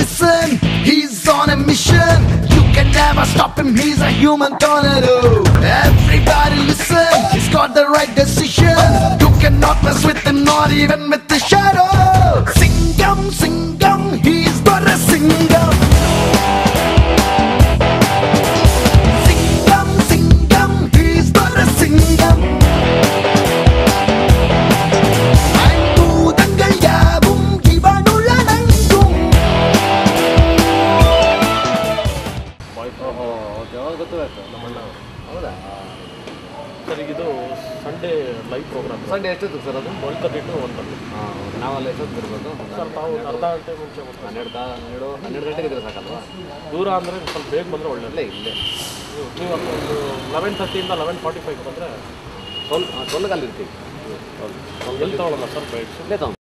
listen, he's on a mission. You can never stop him, he's a human tornado. Everybody listen, he's got the right decision. You cannot mess with him, not even with the shadow. Singam, singam, he's but a singam. Singam, singam, he's but a singam. Sir ಇದು Sunday live program. Sunday ಎಷ್ಟೊತ್ತಿಗೆ sir ಅದು? 12:30 to 1:30. ನಾವಲ್ಲಿ ಎಷ್ಟೊತ್ತಿಗೆ ಇರ್ಬೋದು? Sir ನಾವು ಅರ್ಧ ಗಂಟೆ ಮುಂಚೆ 12 ಗಂಟೆಗೆ ಇದ್ರೆ ಸಾಕಲ್ವಾ? ದೂರ ಅಂದರೆ ಸ್ವಲ್ಪ ಬೇಗ ಬಂದರೆ ಒಳ್ಳೆಯದೇ. ಇಲ್ಲೇ ನೀವು ಒಂದು 11:30 ಇಂದ 11:45 ಬಂದರೆ ಸೊಲ್ಗಲ್ಲಿ ಇರ್ತೀವಿ. ಎಲ್ಲಿ ತೊಗೊಳ್ಳೋಣ ಸರ್ ಬೈಕ್ಸ್? ಇಲ್ಲೇ ತಗೊಂಡು